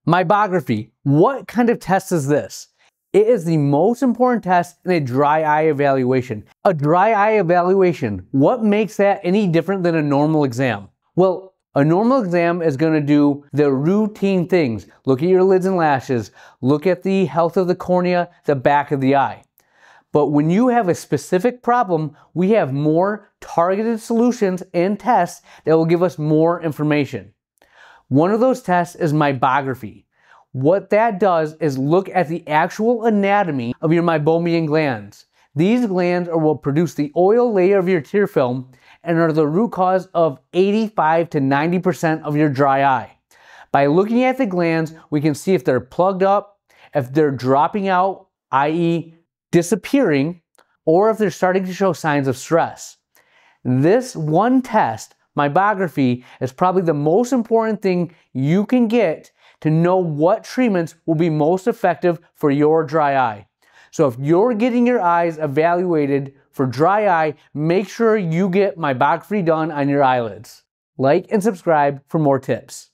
Meibography. What kind of test is this? It is the most important test in a dry eye evaluation. A dry eye evaluation, what makes that any different than a normal exam? Well, a normal exam is going to do the routine things. Look at your lids and lashes, look at the health of the cornea, the back of the eye. But when you have a specific problem, we have more targeted solutions and tests that will give us more information. One of those tests is Meibography. What that does is look at the actual anatomy of your Meibomian glands. These glands are what produce the oil layer of your tear film and are the root cause of 85 to 90% of your dry eye. By looking at the glands, we can see if they're plugged up, if they're dropping out, i.e. disappearing, or if they're starting to show signs of stress. This one test, Meibography, is probably the most important thing you can get to know what treatments will be most effective for your dry eye. So if you're getting your eyes evaluated for dry eye, make sure you get Meibography done on your eyelids. Like and subscribe for more tips.